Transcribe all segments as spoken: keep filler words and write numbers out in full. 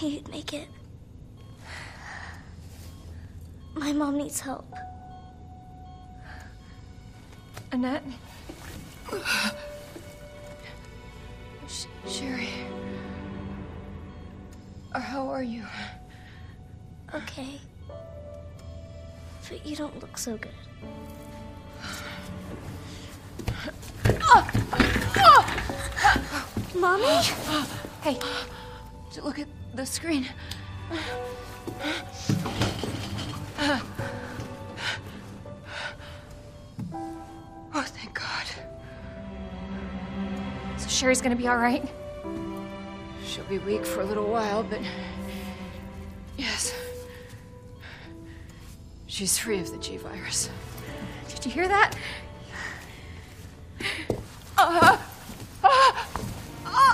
you'd make it. My mom needs help. Annette? Sh Sherry? Or how are you? Okay. But you don't look so good. Mommy? Hey, look at the screen. Oh, thank God. So Sherry's gonna be all right? She'll be weak for a little while, but yes. She's free of the G virus. Did you hear that? Uh, uh, uh.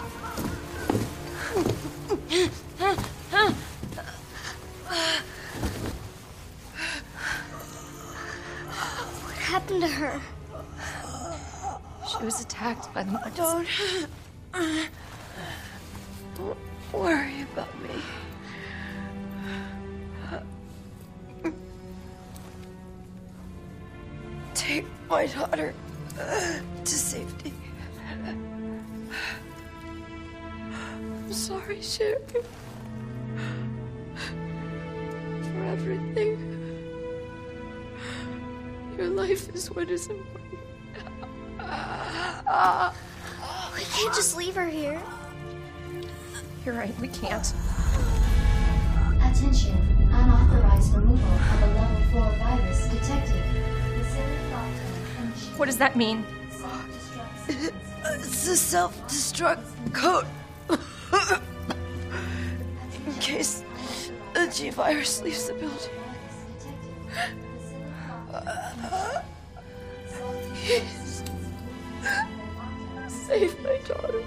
What happened to her? She was attacked by the monkeys. Don't... Don't worry about me. Take my daughter to safety. I'm sorry, Sherry. For everything. Your life is what is important. We can't just leave her here. You're right, we can't. Attention, unauthorized removal of a level four virus detected. What does that mean? It's a self-destruct code. In case the G virus leaves the building. Please. Save my daughter.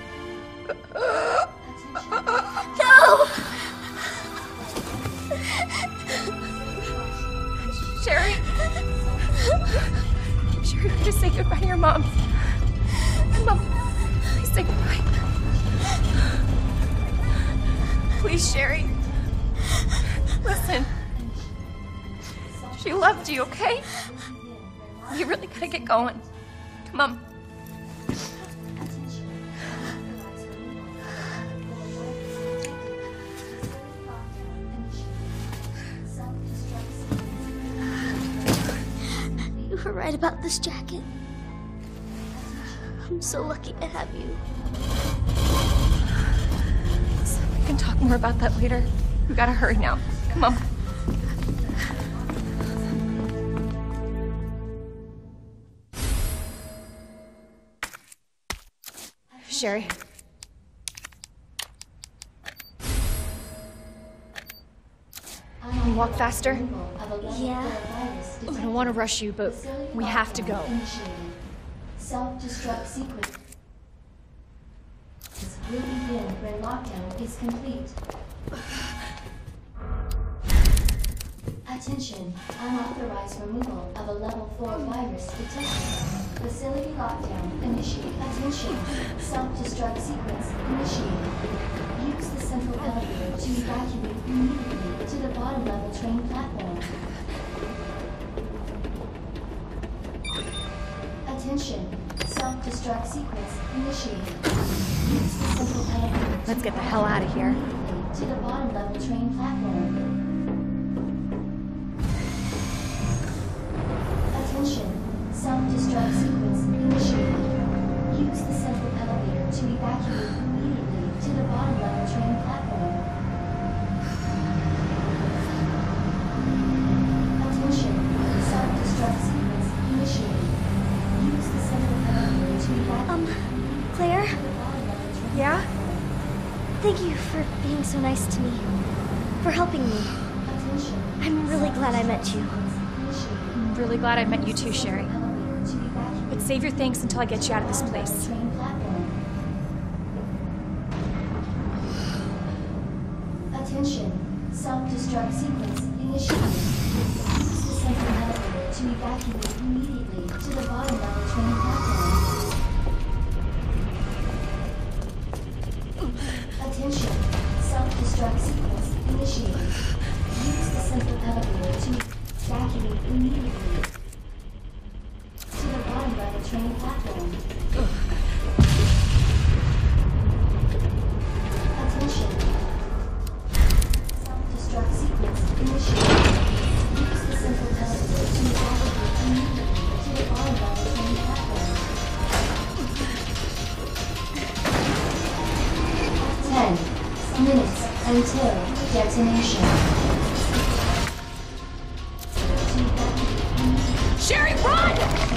No! Sherry? Sherry, please say goodbye to your mom. Mom, please say goodbye. Please, Sherry. Listen. She loved you, okay? You really gotta get going. Come on. You were right about this jacket. I'm so lucky to have you. So we can talk more about that later. We gotta hurry now. Come on. Sherry. Can you walk faster? Yeah. I don't want to rush you, but we have to go. Self-destruct sequence will begin when lockdown is complete. Attention, unauthorized removal of a level four virus detected. Facility lockdown initiated. Attention, self-destruct sequence initiated. Use the central elevator to evacuate immediately to the bottom level train platform. Attention, self-destruct sequence initiated. Use the central elevator. Let's get the hell out of here. To the bottom level train platform. Attention, self-destruct sequence initiated. Use the central elevator to evacuate immediately to the bottom level train platform. Attention, self-destruct sequence initiated. Use the central elevator to evacuate. Um, Claire? Yeah? Thank you for being so nice to me. For helping me. I'm really glad I met you. I'm really glad I met you too, Sherry. But save your thanks until I get you out of this place. Attention, self-destruct sequence initiated. Use the central elevator to evacuate immediately to the bottom level train platform. Attention, self-destruct train platform. Attention. Self-destruct sequence initiated. Use the central elevator to evacuate immediately to the bottom level train platform. Ten minutes until detonation. Sherry, run!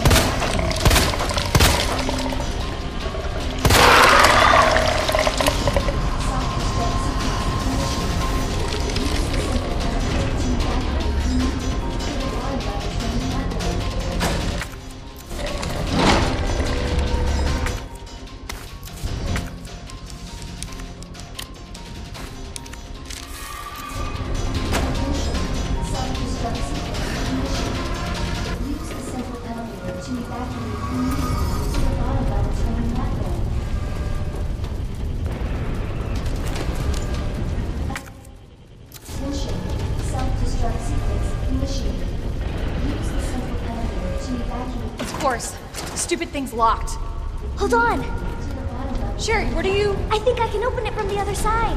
Of course. Stupid thing's locked. Hold on. Sherry, where do you... I think I can open it from the other side.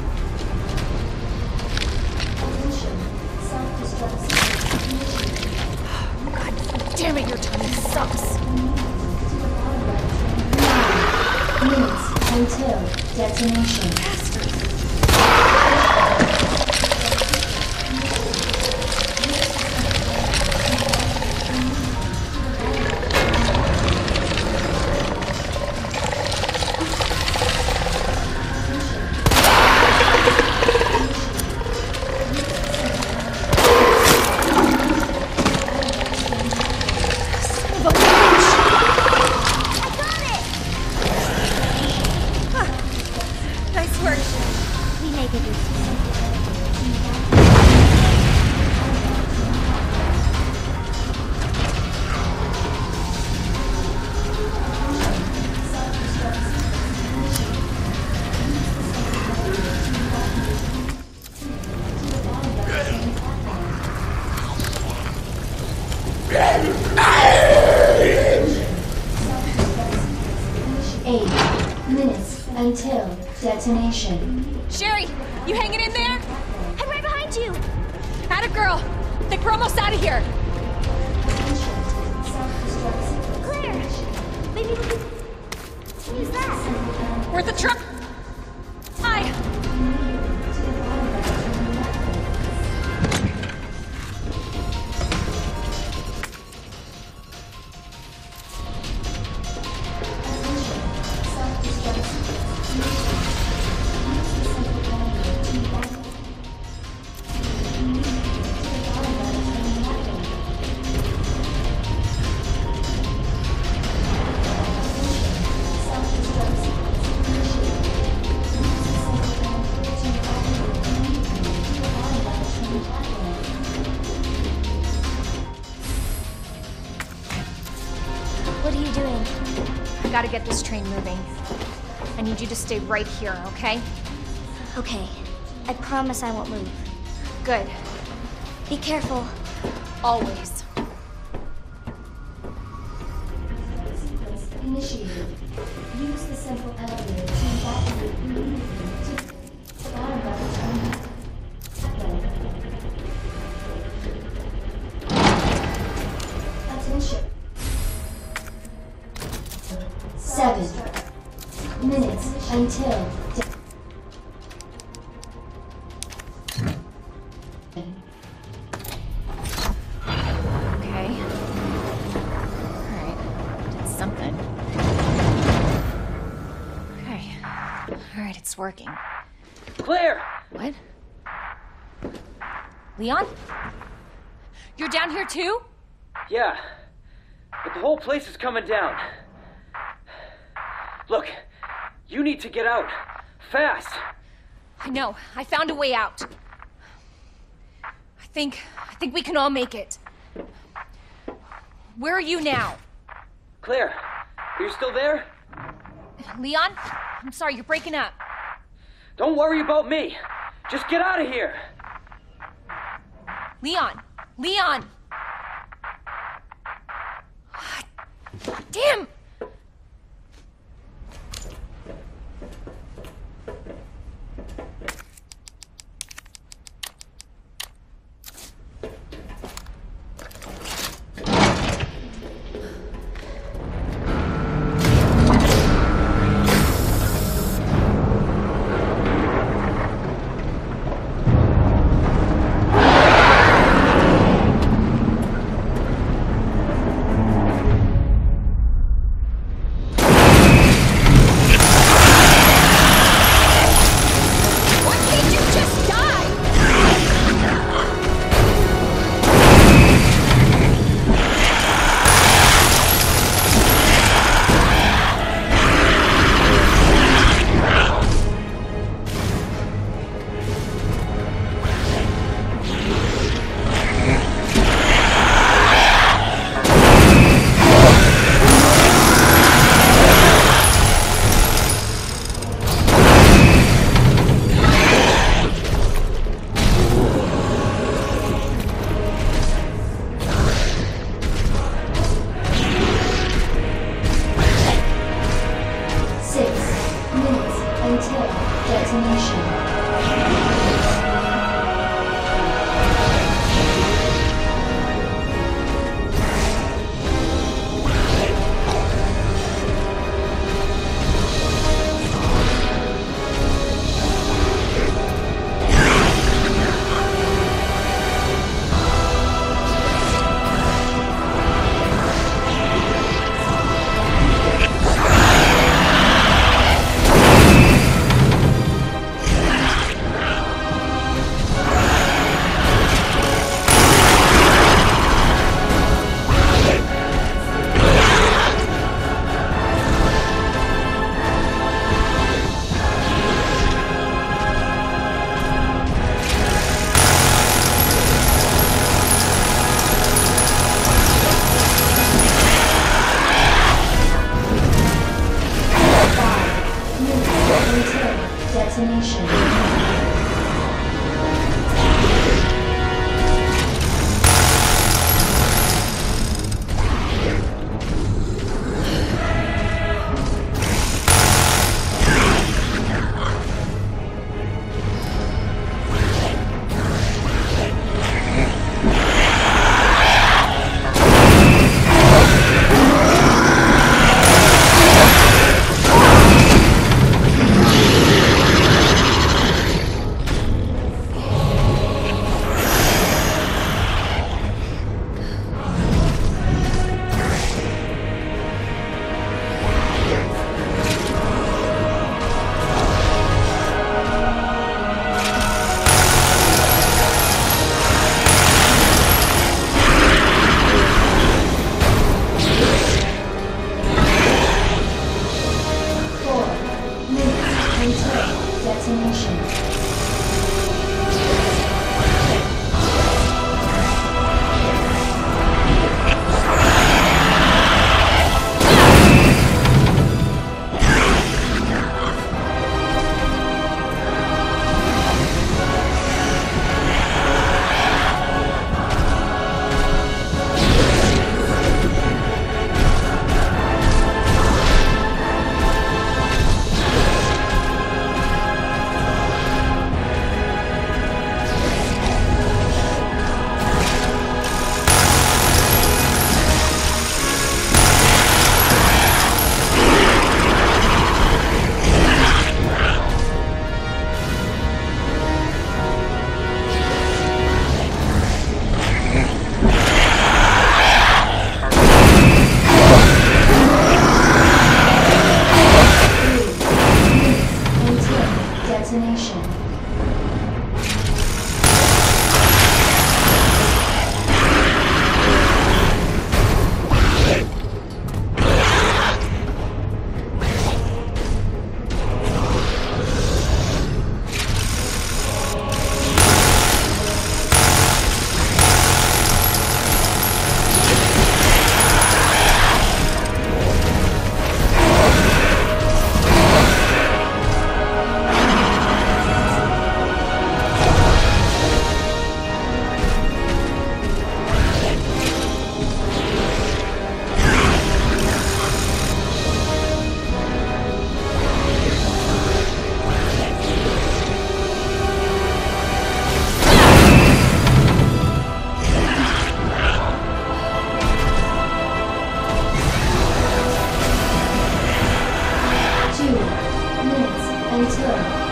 God damn it, your timing sucks. Minutes until detonation. Until detonation. Sherry, you hanging in there? I'm right behind you. Atta girl. Think we're almost out of here. Claire, maybe we could use that. Worth a trip? Hi. What are you doing? I gotta get this train moving. I need you to stay right here, okay? Okay. I promise I won't move. Good. Be careful. Always. Initiated. Use the central elevator to evacuate immediately to the bottom level train platform. Attention. Seven minutes until de- Okay. Alright. Did something. Okay. Alright, it's working. Claire! What? Leon? You're down here too? Yeah, but the whole place is coming down. Look, you need to get out. Fast! I know. I found a way out. I think... I think we can all make it. Where are you now? Claire, are you still there? Leon? I'm sorry, you're breaking up. Don't worry about me. Just get out of here. Leon! Leon! Damn!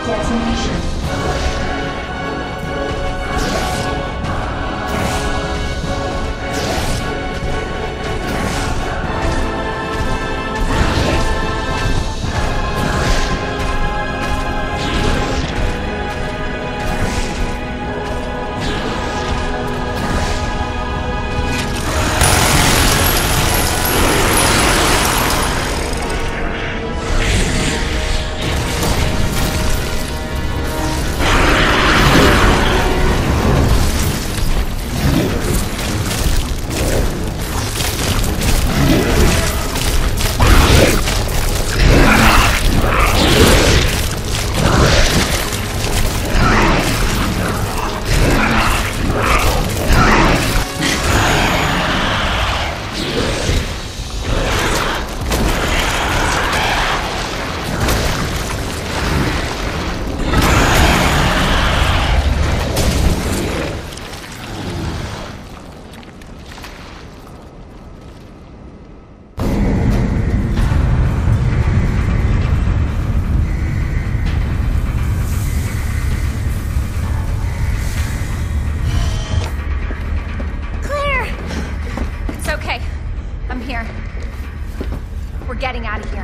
Detonation. Getting out of here.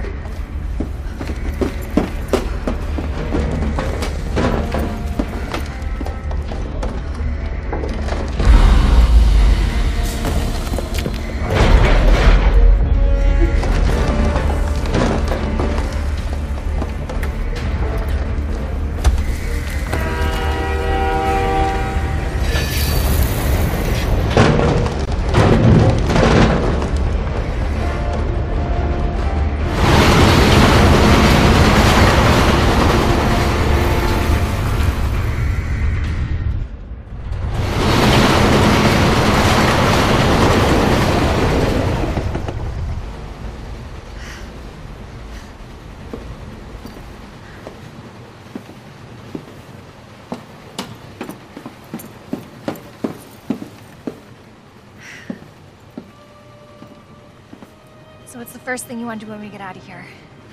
So what's the first thing you want to do when we get out of here?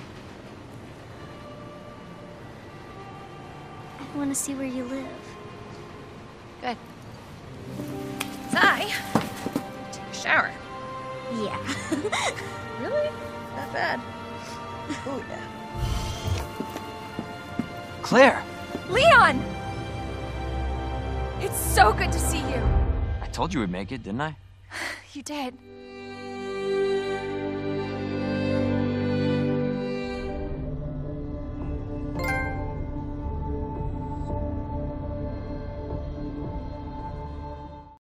I want to see where you live. Good. So I take a shower. Yeah. Really? That bad? Oh, yeah. Claire! Leon! It's so good to see you. I told you we'd make it, didn't I? You did.